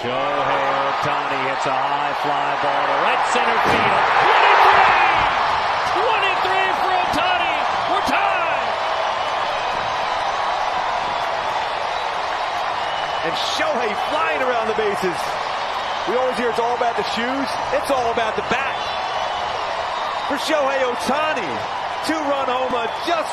Shohei Ohtani hits a high fly ball to right center field. 23 for Ohtani. We're tied. And Shohei flying around the bases. We always hear it's all about the shoes. It's all about the bat. For Shohei Ohtani, 2-run homer just